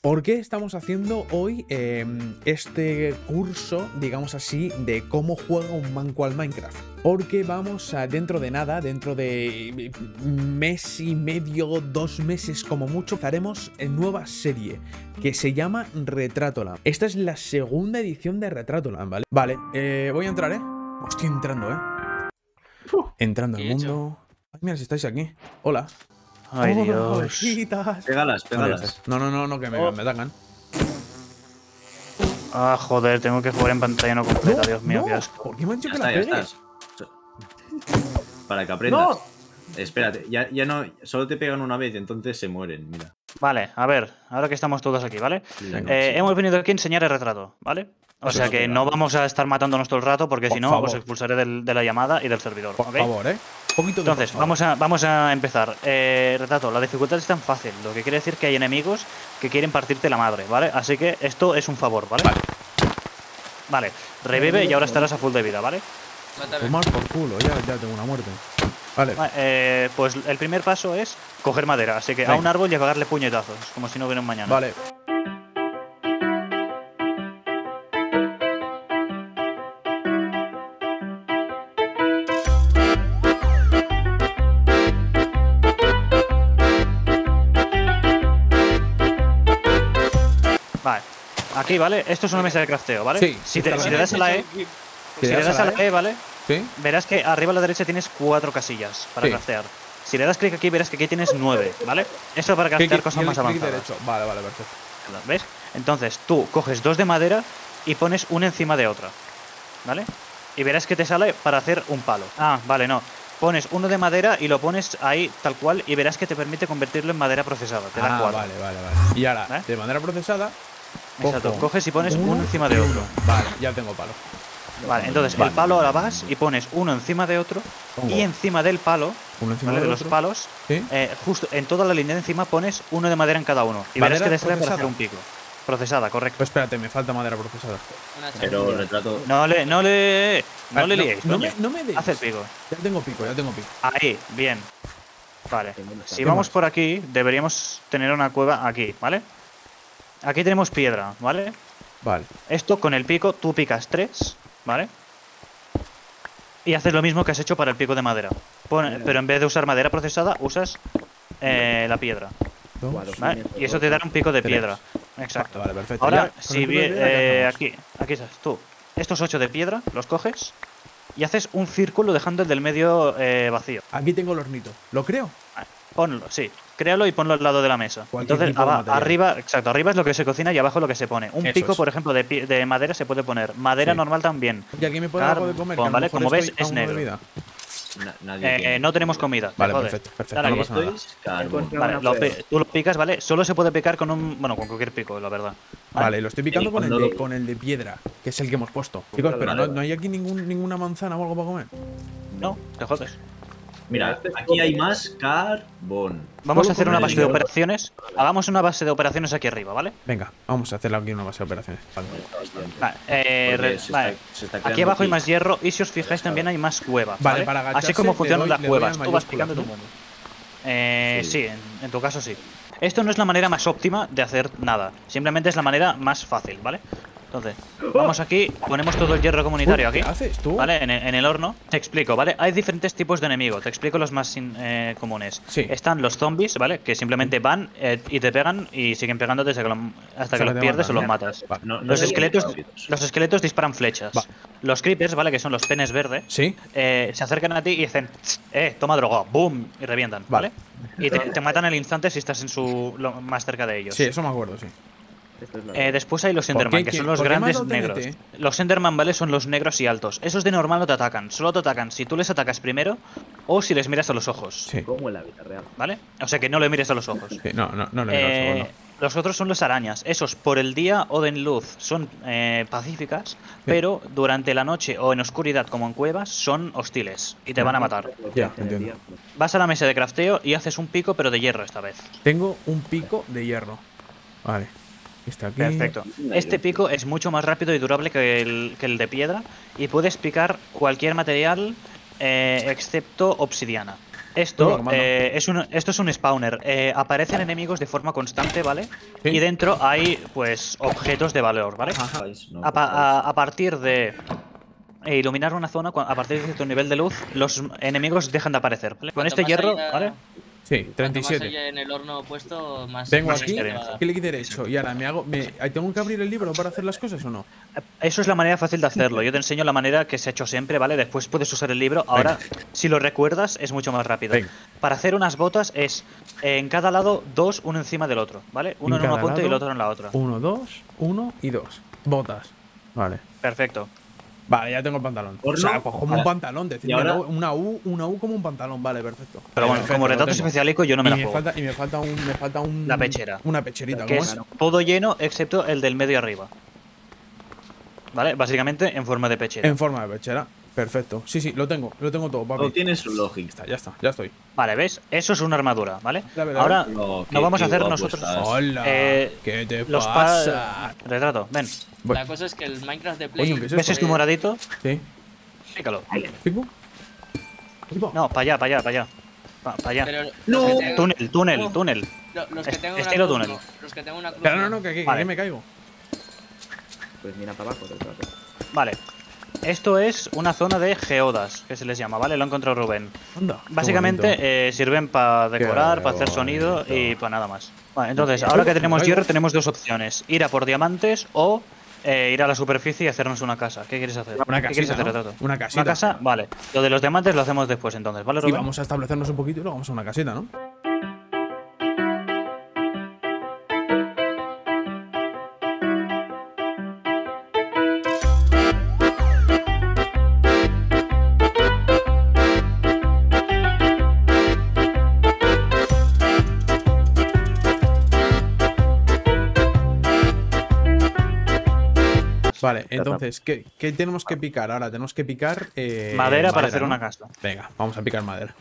¿Por qué estamos haciendo hoy este curso, digamos así, de cómo juega un manco al Minecraft? Porque vamos a, dentro de nada, dentro de mes y medio, 2 meses como mucho, haremos nueva serie que se llama Retratoland. Esta es la segunda edición de Retratoland, ¿vale? Vale, voy a entrar, ¿eh? Estoy entrando, ¿eh? Entrando al mundo. Ay, mira, si estáis aquí. Hola. Ay, Hola, Dios. ovejitas. Pégalas. No, que me atacan. Ah, joder, tengo que jugar en pantalla no completa, Dios mío, qué asco. ¿Por qué me han dicho Ya que la está, ya pegue? estás. Para que aprendas. ¡No! Espérate, ya no. Solo te pegan una vez y entonces se mueren, mira. Vale, a ver, ahora que estamos todos aquí, ¿vale? Venga, sí. Hemos venido aquí a enseñar el retrato, ¿vale? O sea que no vamos a estar matándonos todo el rato porque Por si no favor. os expulsaré de la llamada y del servidor, Por ¿ok? favor, ¿eh? Poquito de Entonces, por favor. vamos a empezar. Retrato, la dificultad es tan fácil, lo que quiere decir que hay enemigos que quieren partirte la madre, ¿vale? Así que esto es un favor, ¿vale? Vale, revive y ahora estarás a full de vida, ¿vale? Tomar por culo, ya tengo una muerte. Vale. Vale, pues el primer paso es coger madera, así que a Venga. un árbol y a pegarle puñetazos, como si no hubiera un mañana. Vale. Vale, aquí, ¿vale? Esto es una mesa de crafteo, ¿vale? Sí, Si está le das a la E, si le das a la E, ¿vale? ¿Sí? Verás que arriba a la derecha tienes 4 casillas para Sí. craftear. Si le das clic aquí, verás que aquí tienes 9, ¿vale? Eso para craftear cosas más Clic avanzadas. derecho. Vale, perfecto. ¿Ves? Entonces tú coges 2 de madera y pones una encima de otra, ¿vale? Y verás que te sale para hacer un palo. Ah, vale, no. Pones uno de madera y lo pones ahí tal cual y verás que te permite convertirlo en madera procesada. Te da 4. Vale. Y ahora, ¿Eh? de manera procesada. Exacto. cojo Coges y pones uno encima de otro. Vale, ya tengo palo. Vale, entonces Vale. el palo ahora vas y pones uno encima de otro Pongo y encima del palo, uno encima ¿vale? del De los otro. palos, ¿Sí? justo en toda la línea de encima pones uno de madera en cada uno. Y verás ¿Madera que te sale para procesada? hacer un pico. Procesada, correcto. Pues espérate, me falta madera procesada. Pero retrato. No le liéis, No coño. me deis. Haz el pico. Ya tengo pico. Ahí, bien. Vale. Si vamos por aquí, deberíamos tener una cueva aquí, ¿vale? Aquí tenemos piedra, ¿vale? Vale. Esto con el pico, tú picas 3, ¿vale? Y haces lo mismo que has hecho para el pico de madera. Pero en vez de usar madera procesada, usas la piedra, Dos. ¿vale? Y eso te dará un pico de 3. piedra. Exacto. Vale, perfecto. Ahora, Ya, con si el pico de bien, piedra, ¿qué hacemos? aquí estás tú. Estos 8 de piedra los coges y haces un círculo dejando el del medio vacío. Aquí tengo el hornito. ¿Lo creo? Ponlo, sí. Créalo y ponlo al lado de la mesa. Cualquier Entonces, tipo de material. arriba, exacto, arriba es lo que se cocina y abajo lo que se pone. Un Eso pico, es. por ejemplo, de madera se puede poner. Madera Sí. normal también. Y aquí me puedo dar algo de comer. Que a lo ¿vale? mejor Como ves, estoy a es uno de negro. vida. Nadie tiene. No tenemos comida. te Vale, jodes. perfecto. Dale, No aquí pasa nada. Esto es carbón. Vale, tú lo picas, ¿vale? Solo se puede picar con un. Bueno, con cualquier pico, la verdad. Vale, lo estoy picando Y con cuando lo- con el de piedra, que es el que hemos puesto. Chicos, pero no hay aquí ninguna manzana o algo para comer. No, te jodes. Mira, aquí hay más carbón. Vamos a Solo hacer con una el base de hierro. operaciones. Hagamos una base de operaciones aquí arriba, ¿vale? Venga, vamos a hacer aquí una base de operaciones. Vale. Vale, Porque vale. se está Aquí creando abajo hay aquí. más hierro y si os fijáis también hay más cuevas. Vale, ¿vale? para agacharse Así como le funcionan doy- las le doy cuevas. al Tú vas mayúsculas, picando tu ¿no? mundo. Sí. Sí, en tu caso sí. Esto no es la manera más óptima de hacer nada. Simplemente es la manera más fácil, ¿vale? Entonces, vamos aquí, ponemos todo el hierro comunitario Uy, aquí. ¿qué haces tú? ¿Vale? En el horno. Te explico, ¿vale? Hay diferentes tipos de enemigos. Te explico los más comunes. Sí. Están los zombies, ¿vale? Que simplemente van y te pegan y siguen pegándote hasta Hasta que que los te pierdes o matan, los ¿eh? matas. Vale. No Los son esqueletos, rápidos. los esqueletos disparan flechas. Va. Los creepers, ¿vale? Que son los penes verdes. Sí. Se acercan a ti y dicen, toma droga, boom, y revientan, Vale. ¿vale? Y te matan al instante si estás más cerca de ellos. Sí, eso me acuerdo, sí. Después hay los ¿Por Enderman, qué? que son los ¿Por qué me has grandes dado negros. TNT? Los Enderman, ¿vale? Son los negros y altos. Esos de normal no te atacan, solo te atacan si tú les atacas primero o si les miras a los ojos, Sí. Como en la vida real. ¿vale? O sea que no le mires a los ojos. Sí, no le veo el segundo. Los otros son los arañas. Esos por el día o de luz son pacíficas, pero durante la noche o en oscuridad como en cuevas son hostiles y te van a matar. Ya, entiendo. Vas a la mesa de crafteo y haces un pico pero de hierro esta vez. Tengo un pico de hierro. Vale. Está aquí. Perfecto. Este pico es mucho más rápido y durable que el de piedra y puedes picar cualquier material excepto obsidiana. Esto, Todo, comando. esto es un spawner. Aparecen enemigos de forma constante, ¿vale? Sí. Y dentro hay, pues, objetos de valor, ¿vale? Ajá. No, A partir de iluminar una zona, a partir de cierto nivel de luz, los enemigos dejan de aparecer, ¿vale? Con Cuanto este más hierro, haya- ¿vale? Sí, Cuanto más 37. haya en el horno puesto, más. Vengo más aquí, te va a dar. clic derecho. Y ahora me hago. ¿Tengo que abrir el libro para hacer las cosas o no? Eso es la manera fácil de hacerlo. Yo te enseño la manera que se ha hecho siempre, ¿vale? Después puedes usar el libro. Ahora, si lo recuerdas, es mucho más rápido. Venga. Para hacer unas botas es en cada lado dos, uno encima del otro, ¿vale? Uno en una cada punta y el lado, otro en la otra. 1, 2, 1 y 2. Botas. Vale. Perfecto. Vale, ya tengo el pantalón. ¿Horno? O sea, pues como un Vale. pantalón. Decidme, ¿Y ahora? ¿no? Una U como un pantalón. Vale, perfecto. Pero bueno, Perfecto, como lo retrato tengo. especialico yo no me la juego. Y me falta un. La pechera. Una pecherita, Que ¿cómo es es? todo lleno excepto el del medio arriba. ¿Vale? Básicamente en forma de pechera. En forma de pechera. Perfecto. Sí, lo tengo todo, papi. Todo tiene su lógica. Ya está, ya estoy. Vale, ¿ves? Eso es una armadura, ¿vale? Dale, dale. Ahora No, no vamos a hacer guapo nosotros. estás. Hola. Eh, ¿Qué te Los pasa? Retrato, ven. Voy. La cosa es que el Minecraft de Play. Coño, ¿qué es ¿Ves esto? este moradito? Sí. Pícalo. ¿Pico? ¿Pico? No, para allá. Para allá. Pero No. los que tengan- Túnel. Los que tengan una Estilo cruz, túnel. no. Los que tengan una cruz. Claro, no, que aquí Vale. me caigo. Pues mira para abajo, retrato. Vale. Esto es una zona de geodas, que se les llama, ¿vale? Lo ha encontrado Rubén. Anda. qué bonito. Básicamente sirven para decorar, para hacer sonido bonito. y para nada más. Vale, entonces, ahora que tenemos hierro, tenemos dos opciones. Ir a por diamantes o ir a la superficie y hacernos una casa. ¿Qué quieres hacer? Una ¿Qué quieres casita, hacer, ¿no? retrato? Una casita. ¿Una casa? Vale. Lo de los diamantes lo hacemos después entonces, ¿vale, Y Rubén? vamos a establecernos un poquito y luego vamos a una casita, ¿no? Vale, entonces, ¿qué tenemos que picar ahora? Tenemos que picar. Madera para hacer ¿no? una casa. Venga, vamos a picar madera.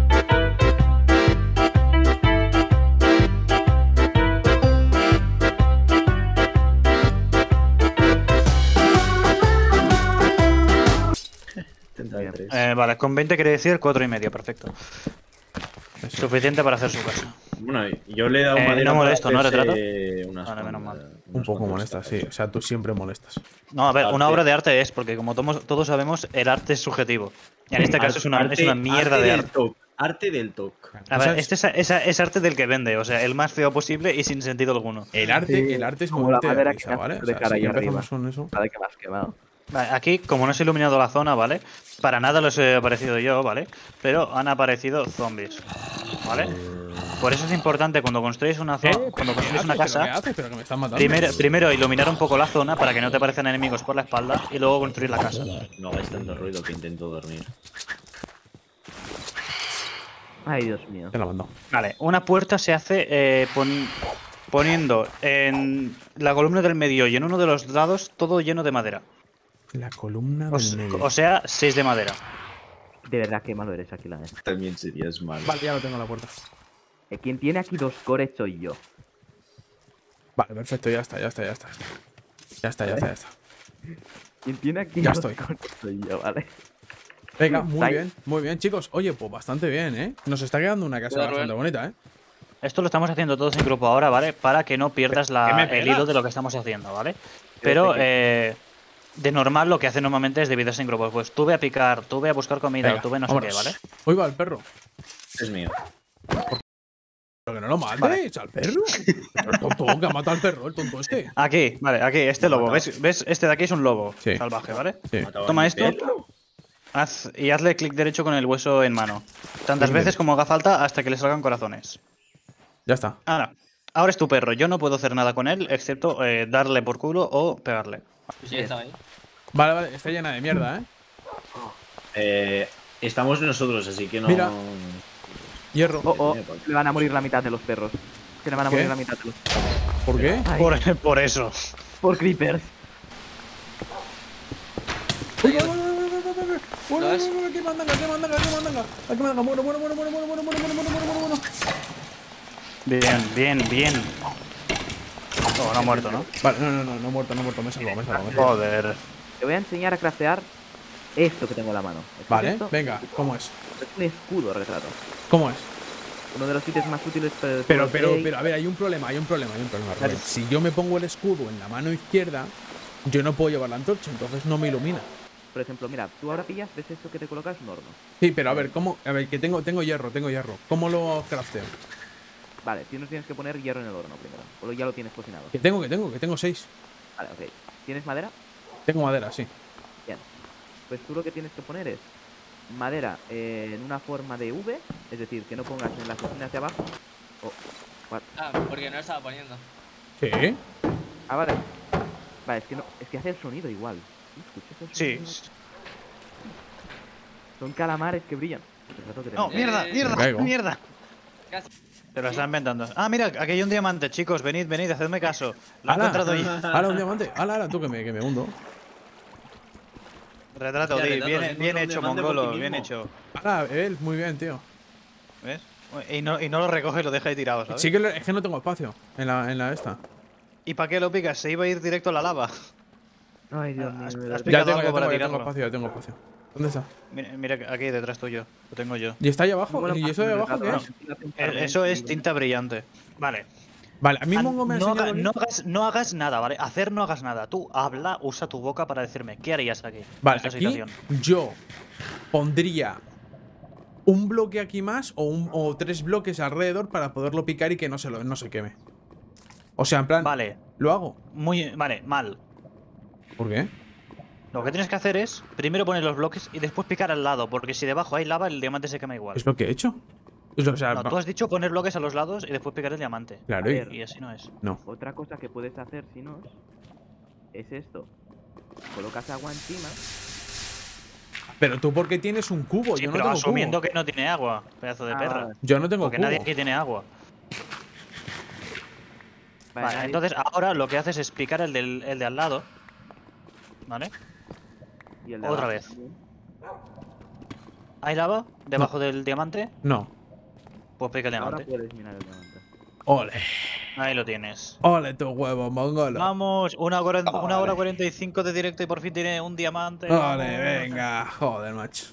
Vale, con 20 quiere decir 4,5, perfecto. Eso. Suficiente para hacer su casa. Bueno, yo le he dado madera. no molesto, ¿no, para retrato? hacerse unas Vale, menos cuantas- mal. Un unas poco cuantas molesta, sí. estatuas. O sea, tú siempre molestas. No, a ver, una Arte. obra de arte es, porque como todos sabemos, el arte es subjetivo. Y en este caso es una mierda de arte. Arte del TOC. A ver, este es arte del que vende, o sea, el más feo posible y sin sentido alguno. El arte es como moverte la madera de que risa, hace ¿vale? de O sea, cara si ahí empezamos arriba. con eso. Vale, que me has quemado. Vale, aquí, como no se ha iluminado la zona, ¿vale? Para nada los he aparecido yo, ¿vale? Pero han aparecido zombies, ¿vale? Por eso es importante cuando construyes una zona, cuando construyes una ¿Pero qué casa, haces? Pero que me están matando. primero iluminar un poco la zona para que no te aparezcan enemigos por la espalda y luego construir la casa. No hagáis tanto ruido que intento dormir. Ay, Dios mío. Te la mando. Vale, una puerta se hace poniendo en la columna del medio y en uno de los lados todo lleno de madera. La columna O, del medio. o sea, 6 de madera. De verdad, qué malo eres aquí, la neta. También serías malo. Vale, ya lo tengo en la puerta. Quien tiene aquí 2 cores soy yo. Vale, perfecto, ya está. Ya está. Quien tiene aquí Ya 2 estoy. cores soy yo, ¿vale? Venga, Ahí. muy bien, chicos. Oye, pues bastante bien, ¿eh? Nos está quedando una casa Cuidado, bastante Rubén. bonita, ¿eh? Esto lo estamos haciendo todos en grupo ahora, ¿vale? Para que no pierdas ¿Qué me el pegas? hilo de lo que estamos haciendo, ¿vale? Pero de normal lo que hace normalmente es dividirse en grupos. Pues tú ve a picar, tú ve a buscar comida, Venga, tú ve no sé vámonos. qué, ¿vale? Hoy va el perro. Es mío. Pero que no lo mates al perro. El tonto que ha matado al perro, el tonto este. Aquí, vale, aquí, este lobo. ¿Ves? Este de aquí es un lobo Sí. salvaje, ¿vale? Sí. Mataba a Toma mi esto. perro. Y hazle clic derecho con el hueso en mano. Tantas Clic veces como haga falta hasta que le salgan corazones. Ya está. Ahora es tu perro. Yo no puedo hacer nada con él excepto darle por culo o pegarle. Pues ya estaba ahí. Vale, está llena de mierda, ¿eh? Estamos nosotros, así que no. Mira. Hierro. Le van a morir la mitad de los perros. Que le van a ¿Qué? morir la mitad de los perros. ¿Por qué? Ay, Por eso. por creepers. ¿Lo ves? ¡Qué mandanga! Muero. Bien. Oh, no ha muerto, ¿no? Vale, no he muerto, me he salvado. Joder. Te voy a enseñar a craftear esto que tengo en la mano. ¿Esto Vale, es esto? venga, ¿cómo es? Es un escudo, Retrato. ¿Cómo es? Uno de los ítems más útiles para Pero, Play. a ver, hay un problema, Rubén. Si yo me pongo el escudo en la mano izquierda, yo no puedo llevar la antorcha, entonces no me ilumina. Por ejemplo, mira, tú ahora pillas, ves esto que te colocas un horno. Sí, pero a ver, ¿cómo? A ver, que tengo hierro. ¿Cómo lo crafteo? Vale, tienes que poner hierro en el horno primero. O ya lo tienes cocinado. Que tengo 6. Vale, ok. ¿Tienes madera? Tengo madera, sí. Bien. Pues tú lo que tienes que poner es madera en una forma de V, es decir, que no pongas en las esquinas de abajo. Ah, porque no estaba poniendo. ¿Sí? Ah, vale. Vale, es que hace el sonido igual. ¿Escuchas el Sí. sonido? Son calamares que brillan. No, mierda, Me caigo. mierda. Casi. Te lo están inventando. Ah, mira, aquí hay un diamante, chicos. Venid, hacedme caso. Lo he ¡Hala! encontrado yo. ¡Hala, un diamante! ¡Hala, tú que me hundo! Retrato, Hostia, di, Retrato, bien, has bien encontrado un hecho, diamante por mongolo, ti bien mismo. hecho. ¡Hala, él! Muy bien, tío. ¿Ves? Y no lo recoge y lo deja ahí tirado, ¿sabes? Sí que es que no tengo espacio en la esta. ¿Y para qué lo picas? Se iba a ir directo a la lava. Ay, Dios mío. Has de verdad. picado Ya algo para tirarlo. tengo espacio. ¿Dónde está? Mira, aquí detrás tuyo. Lo tengo yo. ¿Y está ahí abajo? Bueno, ¿Y eso de abajo qué es? Eso es tinta brillante. Vale. Vale, a mí Mongo me ha no, enseñado… no hagas nada, ¿vale? No hagas nada. Tú habla, usa tu boca para decirme qué harías aquí. Vale, en esta aquí situación. yo pondría un bloque aquí más o 3 bloques alrededor para poderlo picar y que no se queme. O sea, en plan… Vale, ¿Lo hago? vale, mal. ¿Por qué? Lo que tienes que hacer es primero poner los bloques y después picar al lado, porque si debajo hay lava, el diamante se quema igual. ¿Es lo que he hecho? O sea, No, tú has dicho poner bloques a los lados y después picar el diamante. claro, A y… ver. Y así no es. No. Otra cosa que puedes hacer, si no, es esto. Colocas agua encima. Pero tú porque tienes un cubo, Sí, yo no pero tengo asumiendo cubo. que no tiene agua, pedazo de perra. Yo no tengo Porque cubo. nadie aquí tiene agua. Vale, nadie- entonces ahora lo que haces es picar el de al lado. ¿Vale? y el de otra abajo vez. también. ¿Hay lava debajo del diamante? No. Pues pica el Ahora diamante. puedes minar el diamante. Ole. Ahí lo tienes. Ole tu huevo, mongolo. Vamos, una hora 45 de directo y por fin tiene un diamante. Ole, vamos. venga. Joder, macho.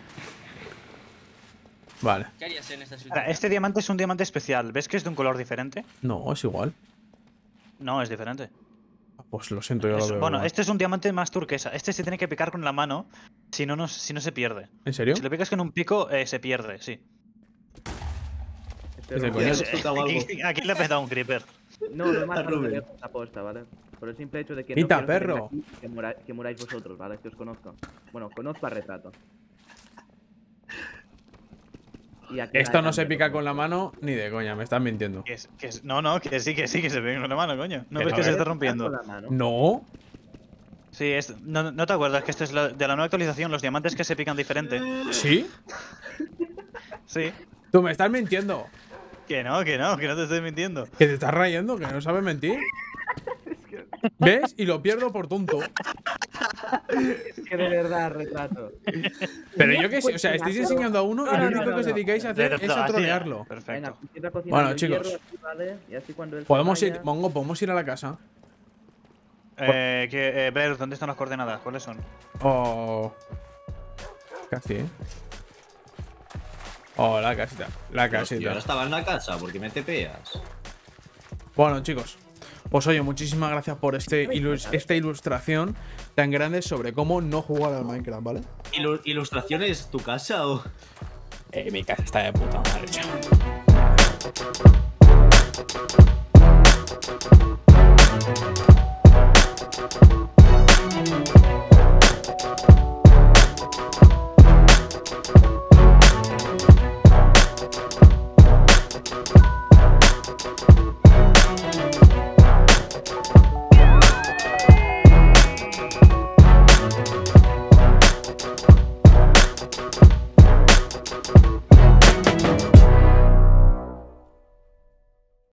Vale. ¿Qué harías en esta Ahora, situación? este diamante es un diamante especial. ¿Ves que es de un color diferente? No, es igual. No, es diferente. Pues lo siento, yo lo veo. Bueno, igual. este es un diamante más turquesa. Este se tiene que picar con la mano, si no se pierde. ¿En serio? Si lo picas con un pico, se pierde, sí. Este Es de no- coña. Ya has explotado algo. Aquí le he pegado un creeper. No, no más Rubén. aposta, ¿vale? Por el simple hecho de que Quita, no quiero que venga perro. aquí que muráis vosotros, ¿vale? Que os conozco. Bueno, conozco a Retrato. Y aquí Esto nadie no se cambia pica todo. con la mano ni de coña, me estás mintiendo. No, que sí, que se pega con la mano, coño. ¿No Que ves no, que se ¿eh? está Con rompiendo? la mano. No. Sí, no te acuerdas que esto es de la nueva actualización, los diamantes que se pican diferente. ¿Sí? Sí. Tú me estás mintiendo. Que no te estoy mintiendo. Que te estás rayando, que no sabes mentir. ¿Ves? Y lo pierdo por tonto. Es que de verdad, Retrato. Pero yo que sé, o sea, estáis enseñando a uno y No, lo no, único no, que os no. dedicáis a hacer es a Así, trolearlo. Venga, Perfecto. empieza cocinando Bueno, el chicos. hierro así, ¿vale? Y así cuando él se Podemos ir, vaya- Mongo, podemos ir a la casa. Ver, ¿dónde están las coordenadas? ¿Cuáles son? Oh. Casi, Oh, la casita. La Hostia, casita. ahora estaba en la casa, porque me tepeas. Bueno, chicos. Pues oye, muchísimas gracias por esta ilustración tan grande sobre cómo no jugar al Minecraft, ¿vale? ¿Ilustraciones tu casa o...? Mi casa está de puta madre, chaval.